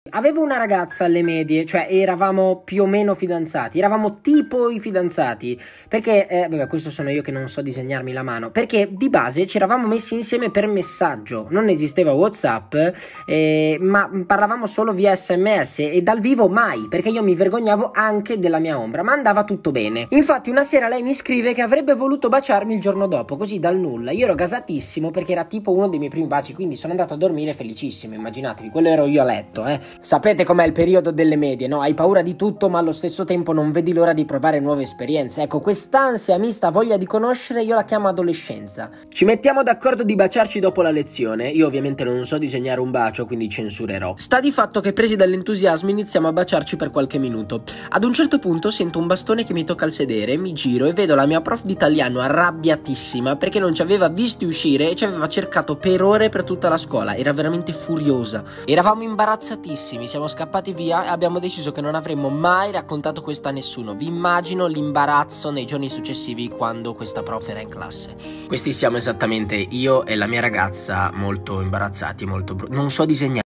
Avevo una ragazza alle medie, cioè eravamo più o meno fidanzati, eravamo tipo i fidanzati, perché, vabbè, questo sono io che non so disegnarmi la mano, perché di base ci eravamo messi insieme per messaggio, non esisteva WhatsApp, ma parlavamo solo via SMS e dal vivo mai, perché io mi vergognavo anche della mia ombra, ma andava tutto bene. Infatti una sera lei mi scrive che avrebbe voluto baciarmi il giorno dopo, così dal nulla. Io ero gasatissimo perché era tipo uno dei miei primi baci, quindi sono andato a dormire felicissimo, immaginatevi, quello ero io a letto, Sapete com'è il periodo delle medie, no? Hai paura di tutto ma allo stesso tempo non vedi l'ora di provare nuove esperienze. Ecco, quest'ansia mista a voglia di conoscere io la chiamo adolescenza. Ci mettiamo d'accordo di baciarci dopo la lezione. Io ovviamente non so disegnare un bacio, quindi censurerò. Sta di fatto che presi dall'entusiasmo iniziamo a baciarci per qualche minuto. Ad un certo punto sento un bastone che mi tocca il sedere, mi giro e vedo la mia prof di italiano arrabbiatissima perché non ci aveva visti uscire e ci aveva cercato per ore per tutta la scuola. Era veramente furiosa. Eravamo imbarazzatissimi. Siamo scappati via e abbiamo deciso che non avremmo mai raccontato questo a nessuno. Vi immagino l'imbarazzo nei giorni successivi quando questa prof era in classe. Questi siamo esattamente io e la mia ragazza, molto imbarazzati, non so disegnare.